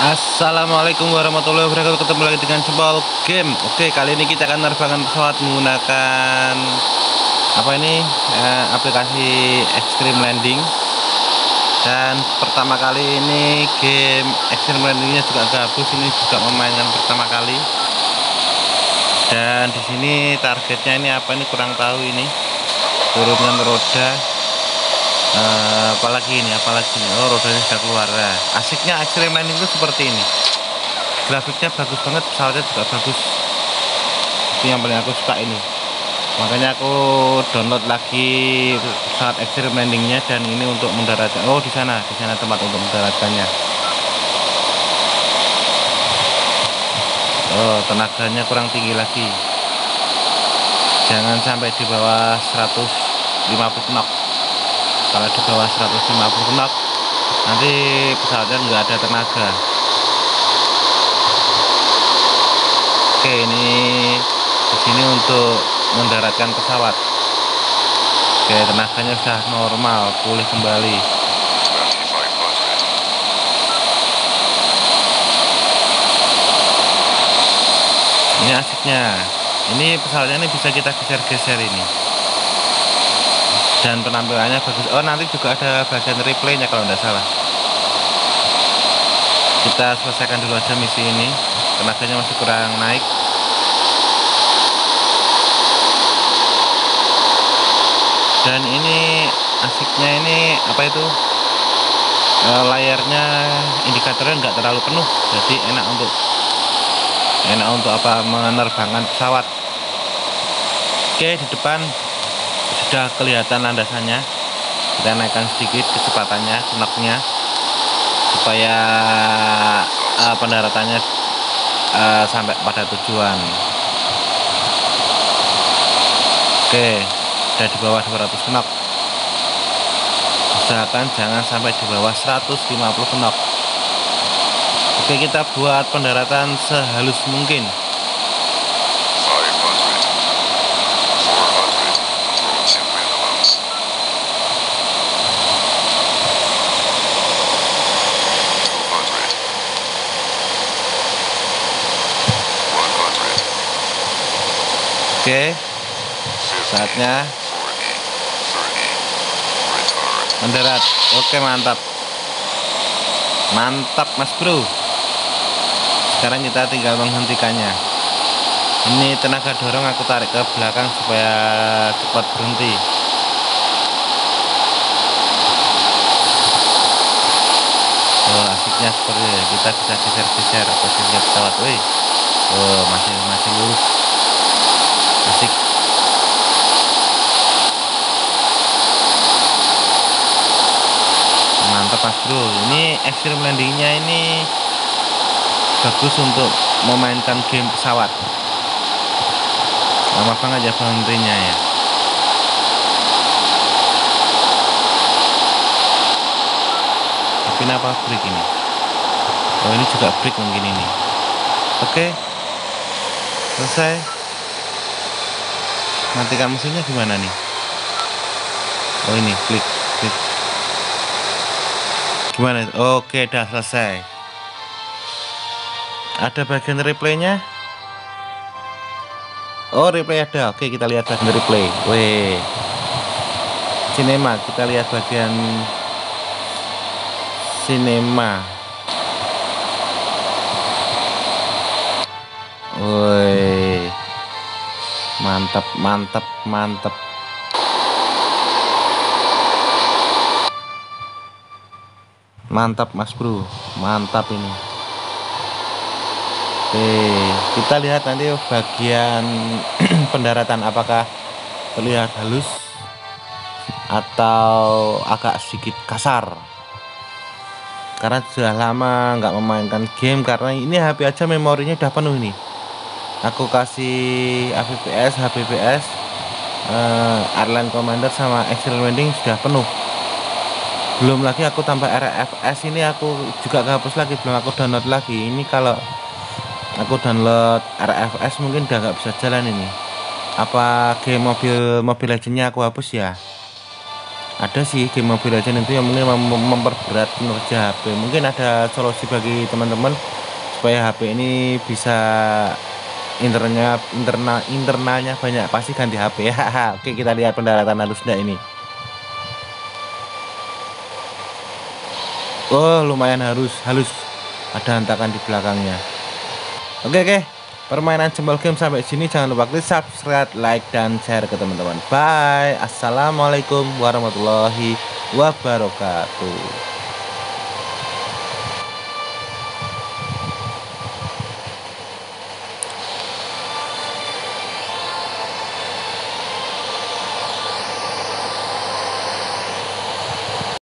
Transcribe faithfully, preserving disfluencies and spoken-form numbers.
Assalamualaikum warahmatullahi wabarakatuh. Ketemu lagi dengan Jempol Game. Oke, kali ini kita akan menerbangkan pesawat menggunakan apa ini eh, aplikasi Extreme Landing. Dan pertama kali ini game Extreme Landingnya juga gabus. Ini juga memainkan pertama kali. Dan di sini targetnya ini apa, ini kurang tahu ini. Turunkan roda. Uh, apalagi ini apalagi ini oh, rodanya sudah keluar. Nah, asiknya Extreme Landing itu seperti ini, grafiknya bagus banget, pesawatnya juga bagus. Itu yang paling aku suka ini, makanya aku download lagi pesawat Extreme Landingnya. Dan ini untuk mendaratkan, oh di sana di sana tempat untuk mendaratkannya. Oh, tenaganya kurang tinggi lagi, jangan sampai di bawah seratus lima puluh knot. Kalau di bawah seratus lima puluh knot nanti pesawatnya nggak ada tenaga. Oke, ini di sini untuk mendaratkan pesawat. Oke, tenaganya sudah normal, pulih kembali. Ini asiknya, ini pesawatnya ini bisa kita geser-geser ini. Dan penampilannya bagus. Oh, nanti juga ada bagian replaynya kalau tidak salah. Kita selesaikan dulu aja misi ini, tenaganya masih kurang naik. Dan ini asiknya ini apa itu, e, layarnya indikatornya nggak terlalu penuh, jadi enak untuk enak untuk apa menerbangkan pesawat. Oke, di depan sudah kelihatan landasannya, kita naikkan sedikit kecepatannya, knopnya, supaya uh, pendaratannya uh, sampai pada tujuan. Oke, sudah di bawah dua ratus knot, usahakan jangan sampai di bawah seratus lima puluh knot. Oke, kita buat pendaratan sehalus mungkin. Oke, saatnya mendarat. Oke, mantap mantap mas bro. Sekarang kita tinggal menghentikannya. Ini tenaga dorong aku tarik ke belakang supaya cepat berhenti. Oh, asiknya seperti ini. Kita bisa geser-geser posisinya pesawat. Wih, oh masih masih lurus, asik. Mantap mas bro. Ini Extreme Landingnya ini bagus untuk memainkan game pesawat. Lama banget ya berhentinya ya. Tapi apa break ini? Oh, ini juga break mungkin ini. Oke, selesai. Matikan mesinnya gimana nih? Oh, ini klik klik gimana? Oke, udah selesai. Ada bagian replaynya. Oh, replay ada. Oke, kita lihat bagian replay. Weh, sinema, kita lihat bagian sinema. Woi, mantap mantap mantap. Mantap mas bro, mantap ini. Oke, kita lihat nanti bagian pendaratan apakah terlihat halus atau agak sedikit kasar. Karena sudah lama nggak memainkan game, karena ini H P aja memorinya udah penuh nih. Aku kasih A V P S, H P P S, uh, Airline Commander sama Extreme Landing sudah penuh. Belum lagi aku tambah R F S, ini aku juga hapus lagi, belum aku download lagi. Ini kalau aku download R F S mungkin udah nggak bisa jalan ini. Apa game mobil mobil legendnya aku hapus ya? Ada sih game Mobile Legends itu yang mungkin mem memperberat kinerja H P. Mungkin ada solusi bagi teman-teman supaya H P ini bisa internetnya internal internalnya banyak, pasti ganti H P ya. Oke, kita lihat pendaratan halus ndak ini. Oh, lumayan harus halus. Ada hentakan di belakangnya. Oke, oke. Permainan jempol game sampai sini, jangan lupa klik subscribe, like, dan share ke teman-teman. Bye. Assalamualaikum warahmatullahi wabarakatuh.